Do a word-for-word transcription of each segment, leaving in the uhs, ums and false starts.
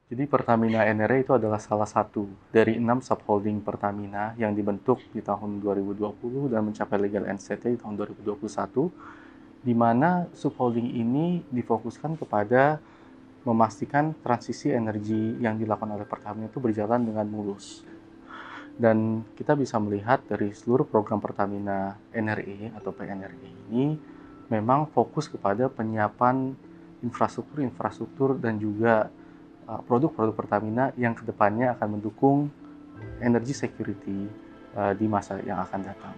Jadi Pertamina N R E itu adalah salah satu dari enam subholding Pertamina yang dibentuk di tahun dua ribu dua puluh dan mencapai legal entity di tahun dua ribu dua puluh satu, di mana subholding ini difokuskan kepada memastikan transisi energi yang dilakukan oleh Pertamina itu berjalan dengan mulus. Dan kita bisa melihat dari seluruh program Pertamina N R E atau P N R E ini memang fokus kepada penyiapan infrastruktur-infrastruktur dan juga uh, produk-produk Pertamina yang kedepannya akan mendukung energy security uh, di masa yang akan datang.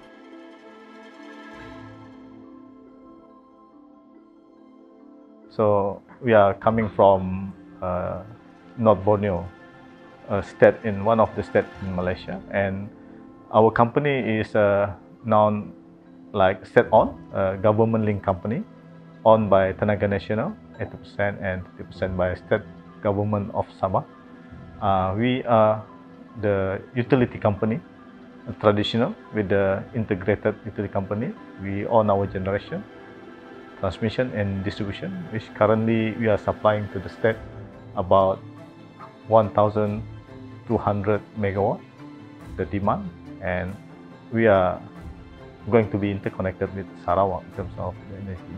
So we are coming from uh, North Borneo, a state in one of the states in Malaysia, and our company is uh, known like state-owned, uh, government-linked company, owned by Tenaga Nasional, eighty percent, and fifty percent by state government of Sabah. Uh, we are the utility company, traditional with the integrated utility company. We own our generation, transmission and distribution, which currently we are supplying to the state about one thousand two hundred megawatt, the demand, and we are going to be interconnected with Sarawak in terms of the energy.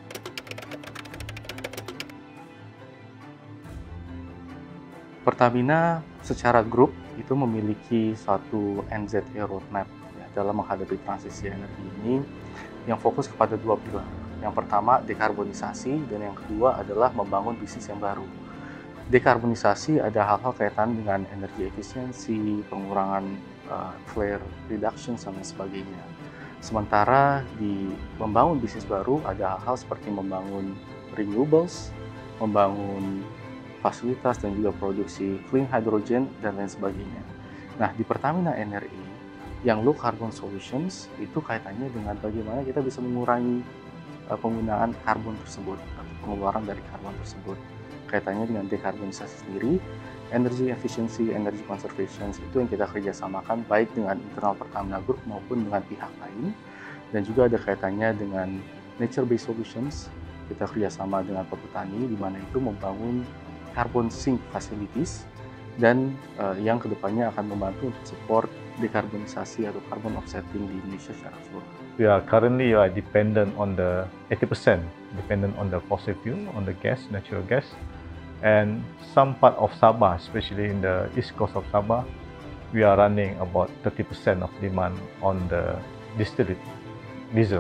Pertamina secara grup itu memiliki satu N Z E roadmap ya, dalam menghadapi transisi energi ini yang fokus kepada dua pilar. Yang pertama dekarbonisasi dan yang kedua adalah membangun bisnis yang baru. Dekarbonisasi ada hal-hal kaitan dengan energi efisiensi, pengurangan uh, flare reduction dan lain sebagainya. Sementara di membangun bisnis baru ada hal-hal seperti membangun renewables, membangun fasilitas dan juga produksi clean hydrogen dan lain sebagainya. Nah, di Pertamina N R E yang low carbon solutions itu kaitannya dengan bagaimana kita bisa mengurangi uh, penggunaan karbon tersebut atau pengeluaran dari karbon tersebut. Kaitannya dengan dekarbonisasi sendiri, energy efficiency, energy conservation itu yang kita kerjasamakan baik dengan internal Pertamina Group maupun dengan pihak lain, dan juga ada kaitannya dengan nature-based solutions. Kita kerjasama dengan petani di mana itu membangun carbon sink facilities dan uh, yang kedepannya akan membantu untuk support dekarbonisasi atau carbon offsetting di Indonesia secara keseluruhan. We are currently uh, dependent on the eighty percent dependent on the fossil fuel, on the gas, natural gas, and some part of Sabah, especially in the east coast of Sabah, we are running about thirty percent of demand on the distilled diesel.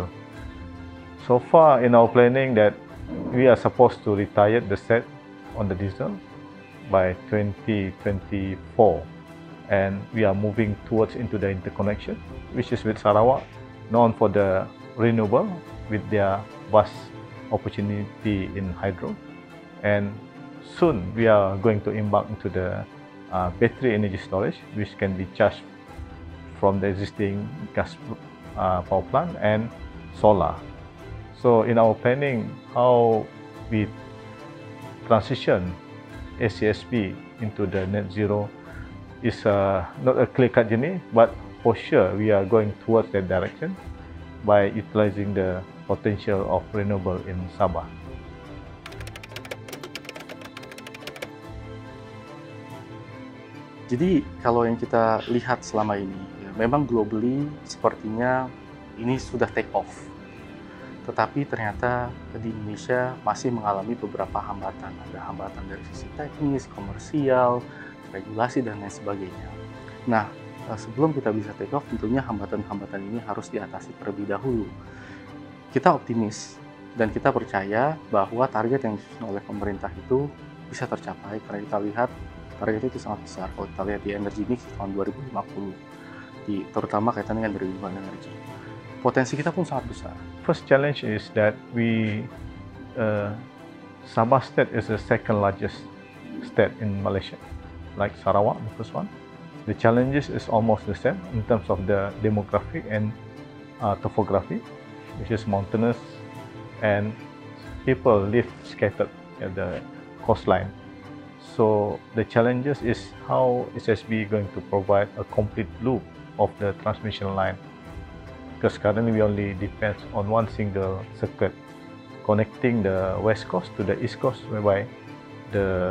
So far in our planning that we are supposed to retire the set on the diesel by twenty twenty-four, and we are moving towards into the interconnection, which is with Sarawak, known for the renewable with their vast opportunity in hydro, and soon we are going to embark into the uh, battery energy storage, which can be charged from the existing gas uh, power plant and solar. So in our planning, how we transition A C S P into the net zero is uh, not a clear-cut journey, but for sure we are going towards that direction by utilizing the potential of renewable in Sabah. Jadi kalau yang kita lihat selama ini, ya, memang globally sepertinya ini sudah take off. Tetapi ternyata di Indonesia masih mengalami beberapa hambatan. Ada hambatan dari sisi teknis, komersial, regulasi, dan lain sebagainya. Nah, sebelum kita bisa take off, tentunya hambatan-hambatan ini harus diatasi terlebih dahulu. Kita optimis dan kita percaya bahwa target yang disusun oleh pemerintah itu bisa tercapai karena kita lihat target itu sangat besar. Kalau kita lihat di energy mix tahun dua ribu lima puluh, di, terutama kaitannya dengan renewable energy, potensi kita pun sangat besar. First challenge is that we, uh, Sabah state is the second largest state in Malaysia, like Sarawak, the first one. The challenges is almost the same in terms of the demographic and uh, topography, which is mountainous, and people live scattered at the coastline. So the challenges is how S S B going to provide a complete loop of the transmission line, because currently we only depend on one single circuit connecting the west coast to the east coast, whereby the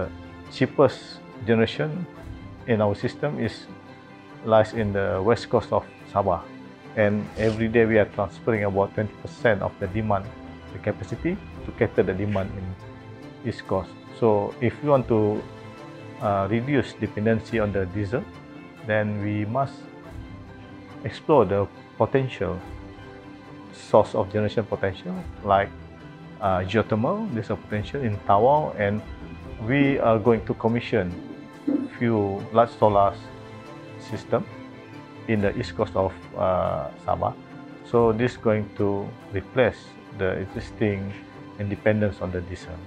cheapest generation in our system is lies in the west coast of Sabah, and every day we are transferring about twenty percent of the demand, the capacity to cater the demand in east coast. So if we want to uh, reduce dependency on the diesel, then we must explore the potential source of generation potential like uh, geothermal. There's a potential in Tawau, and we are going to commission few large solar system in the east coast of uh, Sabah. So this is going to replace the existing independence on the diesel.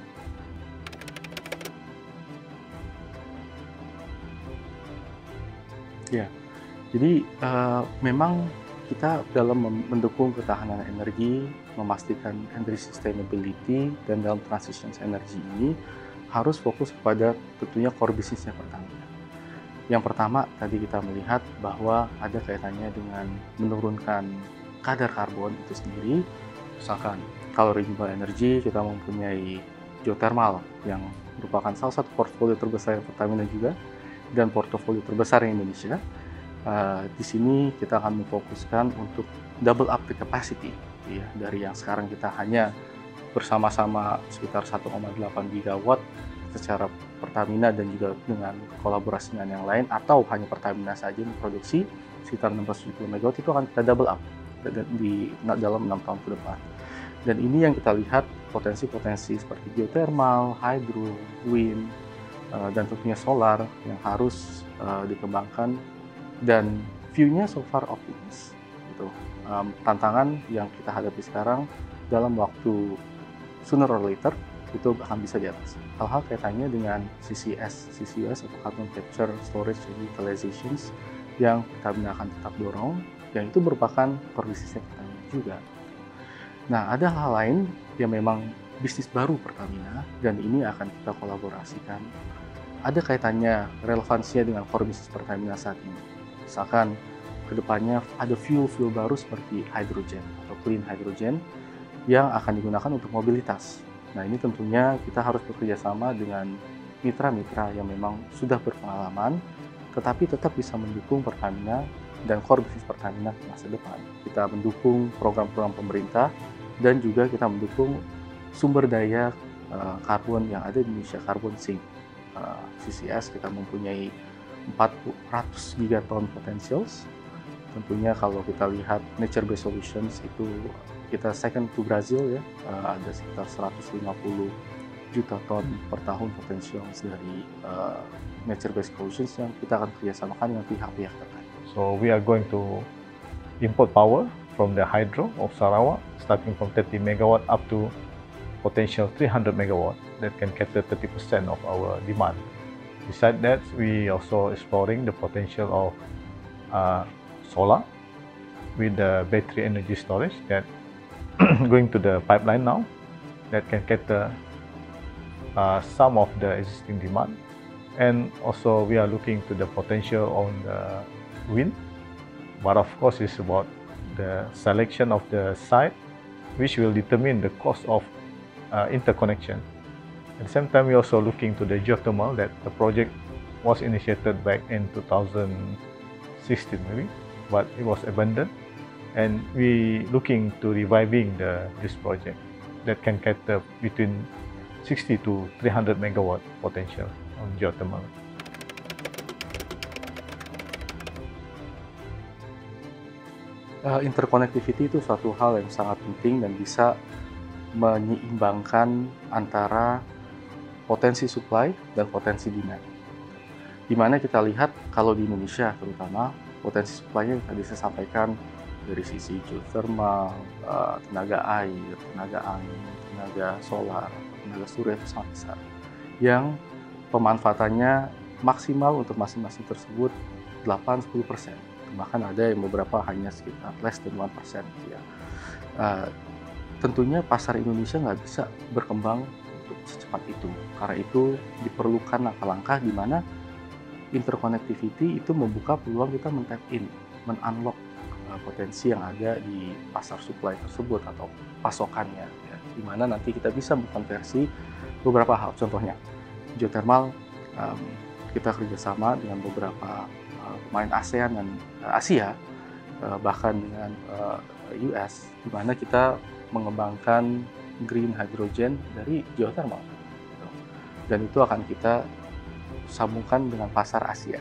Ya, jadi uh, memang kita dalam mendukung ketahanan energi, memastikan energy sustainability, dan dalam transition energy ini harus fokus kepada tentunya core bisnisnya Pertamina. Yang pertama, tadi kita melihat bahwa ada kaitannya dengan menurunkan kadar karbon itu sendiri. Misalkan kalau renewable energy, kita mempunyai geothermal yang merupakan salah satu portfolio terbesar Pertamina juga, dan portofolio terbesar di Indonesia. Uh, di sini kita akan memfokuskan untuk double up the capacity, ya, dari yang sekarang kita hanya bersama-sama sekitar satu koma delapan gigawatt secara Pertamina dan juga dengan kolaborasi dengan yang lain, atau hanya Pertamina saja memproduksi sekitar enam ratus tujuh puluh megawatt, itu akan kita double up di dalam enam tahun ke depan. Dan ini yang kita lihat potensi-potensi seperti geothermal, hydro, wind, uh, dan tentunya solar yang harus uh, dikembangkan. Dan view-nya so far optimis. Gitu. Um, tantangan yang kita hadapi sekarang dalam waktu sooner or later itu akan bisa diatasi. Hal-hal kaitannya dengan C C S, C C U S atau Carbon Capture, Storage, and Utilizations yang Pertamina akan tetap dorong, yang itu merupakan core bisnisnya Pertamina juga. Nah, ada hal lain yang memang bisnis baru Pertamina, dan ini akan kita kolaborasikan. Ada kaitannya, relevansinya dengan core bisnis Pertamina saat ini. Misalkan kedepannya ada fuel-fuel baru seperti hydrogen atau clean hydrogen yang akan digunakan untuk mobilitas. Nah, ini tentunya kita harus bekerja sama dengan mitra-mitra yang memang sudah berpengalaman, tetapi tetap bisa mendukung Pertamina dan core bisnis Pertamina di masa depan. Kita mendukung program-program pemerintah dan juga kita mendukung sumber daya uh, karbon yang ada di Indonesia, carbon sink. Uh, C C S kita mempunyai empat ratus gigaton potentials. Tentunya kalau kita lihat nature-based solutions itu kita second to Brazil, ya, uh, ada sekitar seratus lima puluh juta ton per tahun potentials dari uh, nature-based solutions yang kita akan kerjasamakan dengan pihak-pihak terkait. So we are going to import power from the hydro of Sarawak, starting from thirty megawatt up to potential three hundred megawatt that can cater thirty percent of our demand. Besides that, we also exploring the potential of uh, solar with the battery energy storage that going to the pipeline now that can cater uh, some of the existing demand. And also we are looking to the potential on the wind, but of course it's about the selection of the site which will determine the cost of uh, interconnection. At the same time, we're also looking to the geothermal that the project was initiated back in two thousand sixteen maybe, but it was abandoned, and we looking to reviving the this project that can cater between sixty to three hundred megawatt potential on geothermal. Uh, interconnectivity itu suatu hal yang sangat penting dan bisa menyeimbangkan antara potensi supply dan potensi demand. Di mana kita lihat kalau di Indonesia terutama potensi supply-nya yang tadi saya sampaikan dari sisi geothermal, tenaga air, tenaga angin, tenaga solar, tenaga surya itu sangat besar. Yang pemanfaatannya maksimal untuk masing-masing tersebut delapan sampai sepuluh persen. Bahkan ada yang beberapa hanya sekitar less than one persen. Ya. Uh, tentunya pasar Indonesia nggak bisa berkembang secepat itu. Karena itu diperlukan langkah-langkah di mana interconnectivity itu membuka peluang kita men-tap in, men-unlock uh, potensi yang ada di pasar supply tersebut atau pasokannya. Ya. Di mana nanti kita bisa mengkonversi beberapa hal. Contohnya, geothermal um, kita kerjasama dengan beberapa uh, pemain ASEAN dan uh, Asia, uh, bahkan dengan uh, U S, di mana kita mengembangkan green hydrogen dari geothermal. Dan itu akan kita sambungkan dengan pasar Asia.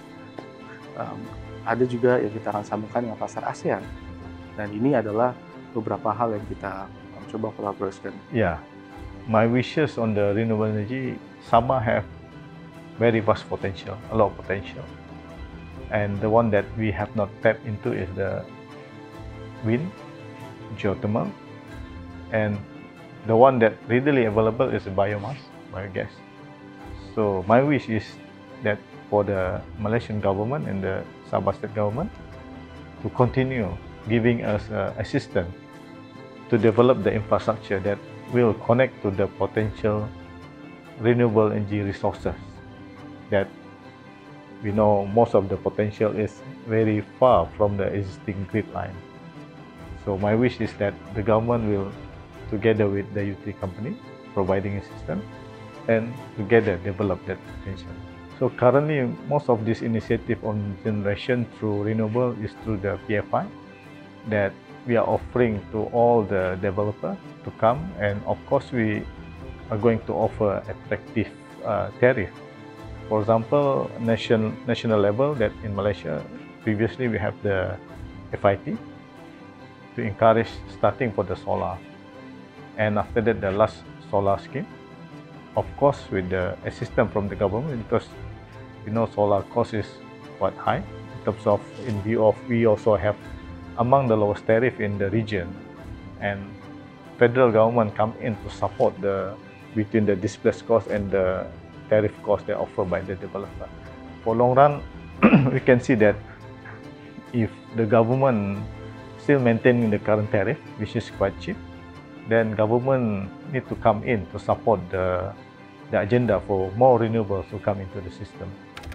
Um, ada juga yang kita akan sambungkan dengan pasar ASEAN. Dan ini adalah beberapa hal yang kita um, coba kolaborasikan. Yeah, my wishes on the renewable energy, Sabah have very vast potential, a lot of potential. And the one that we have not tapped into is the wind, geothermal, and the one that readily available is biomass, biogas. So my wish is that for the Malaysian government and the Sabah state government to continue giving us uh, assistance to develop the infrastructure that will connect to the potential renewable energy resources that we know most of the potential is very far from the existing grid line. So my wish is that the government will, together with the utility company, providing a system, and together develop that potential. So currently, most of this initiative on generation through renewable is through the P F I that we are offering to all the developers to come, and of course we are going to offer attractive uh, tariff. For example, nation, national level that in Malaysia, previously we have the F I T to encourage starting for the solar. And after that, the last solar scheme, of course with the assistance from the government, because you know solar cost is quite high in terms of, in view of we also have among the lowest tariff in the region, and federal government come in to support the between the displaced cost and the tariff cost they offered by the developer. For long run, we can see that if the government still maintaining the current tariff, which is quite cheap, then government need to come in to support the, the agenda for more renewables to come into the system.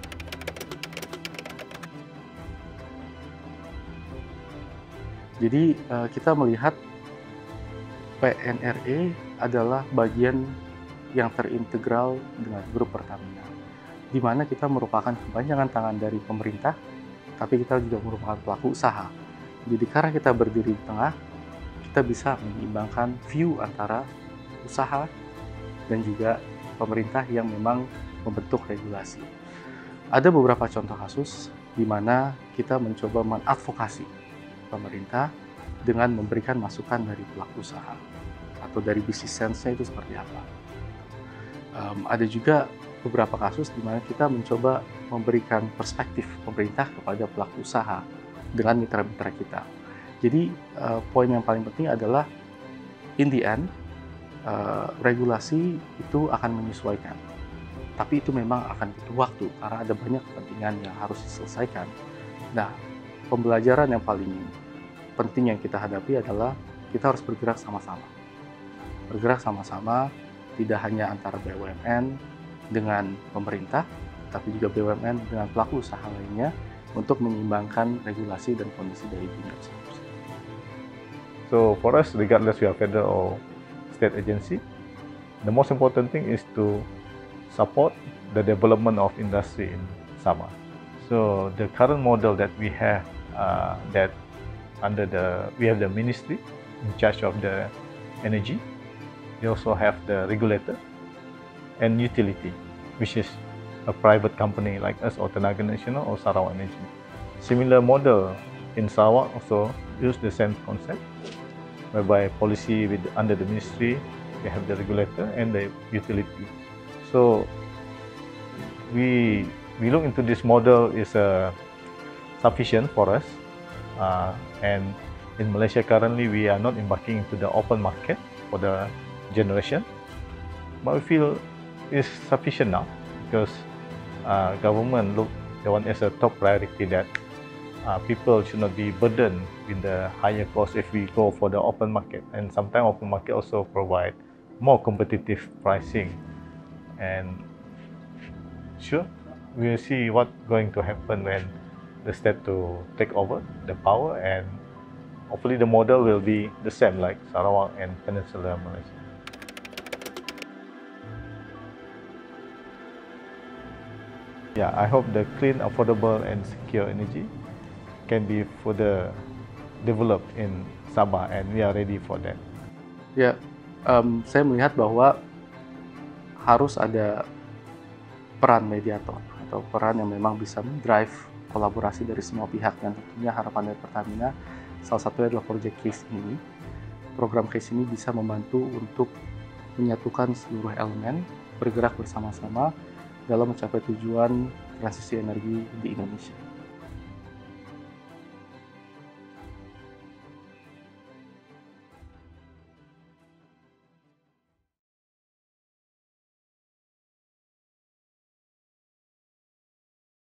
Jadi kita melihat P N R E adalah bagian yang terintegral dengan grup Pertamina, di mana kita merupakan kepanjangan tangan dari pemerintah, tapi kita juga merupakan pelaku usaha. Jadi karena kita berdiri di tengah, kita bisa menyeimbangkan view antara usaha dan juga pemerintah yang memang membentuk regulasi. Ada beberapa contoh kasus di mana kita mencoba mengadvokasi pemerintah dengan memberikan masukan dari pelaku usaha atau dari bisnis sense-nya itu seperti apa. Um, ada juga beberapa kasus di mana kita mencoba memberikan perspektif pemerintah kepada pelaku usaha dengan mitra-mitra kita. Jadi uh, poin yang paling penting adalah in the end uh, regulasi itu akan menyesuaikan, tapi itu memang akan butuh waktu karena ada banyak kepentingan yang harus diselesaikan. Nah, pembelajaran yang paling penting yang kita hadapi adalah kita harus bergerak sama-sama, bergerak sama-sama. Tidak hanya antara B U M N dengan pemerintah, tapi juga B U M N dengan pelaku usaha lainnya untuk menyeimbangkan regulasi dan kondisi dari dunia usaha. So for us, regardless we are federal or state agency, the most important thing is to support the development of industry in Sabah. So the current model that we have, uh, that under the we have the ministry in charge of the energy. They also have the regulator and utility, which is a private company like us or Tenaga Nasional or Sarawak Energy. Similar model in Sarawak also use the same concept, whereby policy with under the ministry, they have the regulator and the utility. So we we look into this model is uh, sufficient for us, uh, and in Malaysia currently we are not embarking into the open market for the generation, but we feel is sufficient now because uh, government look the one as a top priority that uh, people should not be burdened with the higher cost if we go for the open market, and sometimes open market also provide more competitive pricing. And sure, we will see what going to happen when the state to take over the power, and hopefully the model will be the same like Sarawak and Peninsular Malaysia. Yeah, I hope the clean, affordable, and secure energy can be further developed in Sabah, and we are ready for that. Ya, um, saya melihat bahwa harus ada peran mediator atau peran yang memang bisa mendrive kolaborasi dari semua pihak, dan tentunya harapan dari Pertamina salah satunya adalah proyek case ini. Program case ini bisa membantu untuk menyatukan seluruh elemen, bergerak bersama-sama dalam mencapai tujuan transisi energi di Indonesia.